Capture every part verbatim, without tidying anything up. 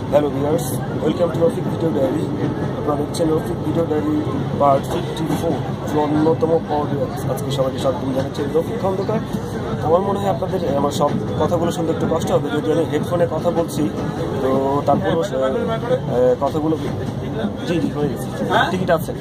Hello viewers, welcome to Rafik Video Diary. আপনারা দেখছেন Rafiq video diary part fifty four চুয়ান্নতম পর্বে। আজকে সবাইকে স্বাগত জানাচ্ছি রফিক খন্দকার। আমার মনে হয় আপনাদের আমার সব কথাগুলো শুনতে একটু কষ্ট হবে, যদি আমি হেডফোনে কথা বলছি তো তারপরও কথাগুলো জি জি হয়ে গেছে, টিকিট আছে।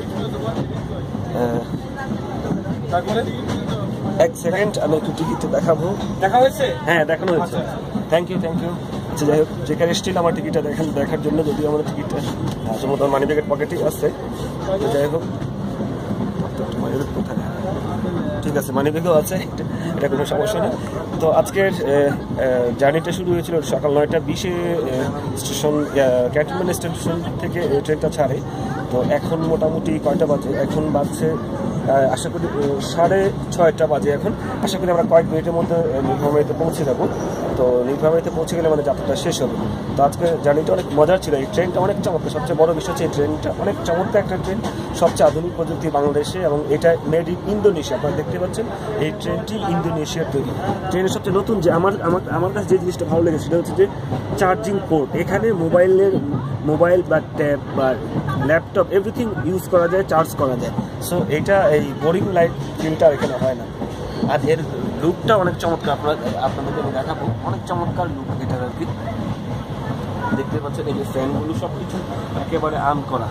এক সেকেন্ড আমি একটু টিকিটটা দেখাবো। দেখা হয়েছে? হ্যাঁ দেখানো হয়েছে। Thank you thank you. আচ্ছা যাই হোক, যেখানে এসেছিল আমার টিকিটটা দেখেন দেখার জন্য, যদিও আমার টিকিটটা সম্ভবত মানি ব্যাগের পকেটেই আছে। যাই হোক, মানি ব্যাগ কোথায়? ঠিক আছে, মানি ব্যাগও আছে, এটা কোনো সমস্যা না। তো আজকের জার্নিটা শুরু হয়েছিল সকাল নয়টা বিশে স্টেশন ক্যান্টনমেন্ট স্টেশন থেকে ট্রেনটা ছাড়ে। তো এখন মোটামুটি কয়টা বাজে? এখন বাজছে আশা করি সাড়ে ছয়টা বাজে এখন। আশা করি আমরা কয়েক মিনিটের মধ্যে নীলফামারীতে পৌঁছে যাবো। তো নীলফামারীতে পৌঁছে গেলে মানে যাত্রাটা শেষ হবে। তো আজকে জার্নিটা অনেক মজার ছিল। এই ট্রেনটা অনেক চমৎকার। সবচেয়ে বড় বিষয় হচ্ছে এই ট্রেনটা অনেক চমৎকার একটা ট্রেন, সবচেয়ে আধুনিক প্রযুক্তি বাংলাদেশে, এবং এটা মেড ইন ইন্দোনেশিয়া। আপনারা দেখতে পাচ্ছেন এই ট্রেনটি ইন্দোনেশিয়ার তৈরি। ট্রেনের সবচেয়ে নতুন যে আমার আমার আমার কাছে যে জিনিসটা ভালো লেগেছে সেটা হচ্ছে যে চার্জিং পোর্ট। এখানে মোবাইলের মোবাইল বা ট্যাব বা ল্যাপটপ এভরিথিং ইউজ করা যায়, চার্জ করা যায়। সো এইটা এই বোরিং লাইট ফিলটা এখানে হয় না। আর এর লুকটা অনেক চমৎকার। আপনারা আপনাদেরকে আমি দেখাবো, অনেক চমৎকার লুক এটার আর কি। দেখতে পাচ্ছেন এই যে ফ্যানগুলো সব কিছু একেবারে আর্ম করা।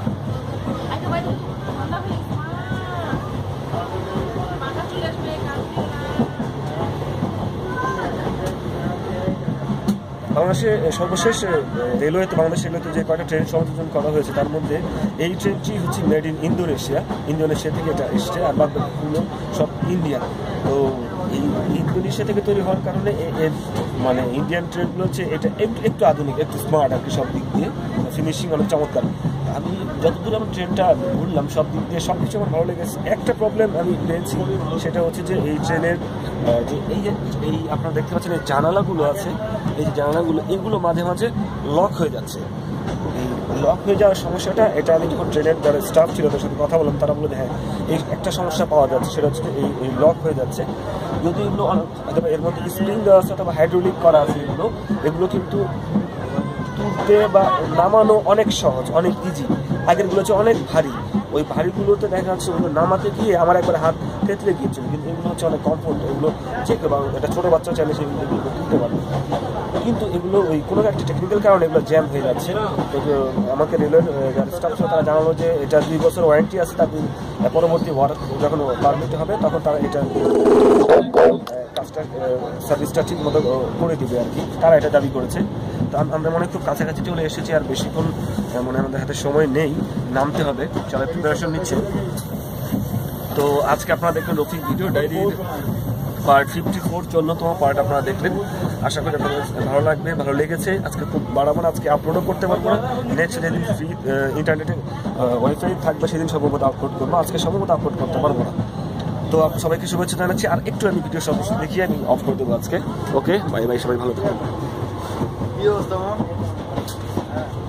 বাংলাদেশে সর্বশেষ রেলওয়েতে বাংলাদেশ রেলওয়েতে যে কয়েকটা ট্রেন সংযোজন করা হয়েছে তার মধ্যে এই ট্রেনটি হচ্ছে মেড ইন ইন্দোনেশিয়া। ইন্দোনেশিয়া থেকে এটা এসছে, আর বাদ বাকিগুলো সব ইন্ডিয়া। তো এই ইন্দোনেশিয়া থেকে তৈরি হওয়ার কারণে এর মানে ইন্ডিয়ান ট্রেনগুলো হচ্ছে এটা একটু একটু আধুনিক, একটু স্মার্ট আর কি। সব দিক দিয়ে ফিনিশিং অনেক চমৎকার। আমি যতদূর আমার ট্রেনটা ঘুরলাম সব দিক দিয়ে সব কিছু আমার ভালো লেগেছে। একটা প্রবলেম আমি পেয়েছি, সেটা হচ্ছে যে এই ট্রেনের যে এই যে এই আপনারা দেখতে পাচ্ছেন এই জানালাগুলো আছে, এই যে জানালাগুলো এগুলো মাঝে মাঝে লক হয়ে যাচ্ছে। এই লক হয়ে যাওয়ার সমস্যাটা, এটা আমি যখন ট্রেনের যারা স্টাফ ছিল তাদের সাথে কথা বললাম, তারা বলে হ্যাঁ এই একটা সমস্যা পাওয়া যাচ্ছে, সেটা হচ্ছে এই এই লক হয়ে যাচ্ছে। যদি এগুলো অথবা এর মধ্যে স্প্রিং দেওয়া আছে অথবা হাইড্রোলিক করা আছে, এগুলো এগুলো কিন্তু তুলতে বা নামানো অনেক সহজ, অনেক ইজি। আগেরগুলো হচ্ছে অনেক ভারী। ওই ভারীগুলোতে দেখা যাচ্ছে ওগুলো নামাতে গিয়ে আমার একবার হাত থেতলে গিয়েছিল। কিন্তু এগুলো হচ্ছে অনেক কমফোর্ট, এগুলো যে কেউ একটা ছোটো বাচ্চা চাইলে সেগুলো এগুলো তুলতে পারবে। কিন্তু এগুলো ওই কোনো একটা টেকনিক্যাল কারণে এগুলো জ্যাম হয়ে যাচ্ছে। তো আমাকে রেলওয়ের যারা স্টাফ ছিল তারা জানালো যে এটা দুই বছর ওয়ারেন্টি আছে, তার পরবর্তী ওয়ারেন্টি যখন পারমিট হবে তখন তারা এটা কাজটা সার্ভিসটা ঠিক মতো করে দিবে আর কি। তারা এটা দাবি করেছে। তো আমরা মনে খুব কাছাকাছি চলে এসেছি, আর বেশিক্ষণ মনে আমাদের হাতে সময় নেই, নামতে হবে। সবাই প্রিপারেশন নিচ্ছে। তো আজকে আপনারা দেখবেন রফিক ভিডিও ডায়েরির পার্ট ফিফটি ফোর চল্লিশতম পার্ট আপনারা দেখবেন। আশা করি আপনাদের ভালো লাগবে, ভালো লেগেছে। আজকে খুব বাড়াবো না, আজকে আপলোডও করতে পারবো না। নেক্সট যেদিন ফ্রি ইন্টারনেটে ওয়াইফাই থাকবে সেদিন সম্ভবত আপলোড করবো, আজকে সম্ভবত আপলোড করতে পারবো না। তো সবাইকে শুভেচ্ছা জানাচ্ছি। আর একটু আমি ভিডিও সব দেখিয়ে আমি অফ করে দেবো আজকে। ওকে বাই বাই, সবাই ভালো থাকবেন।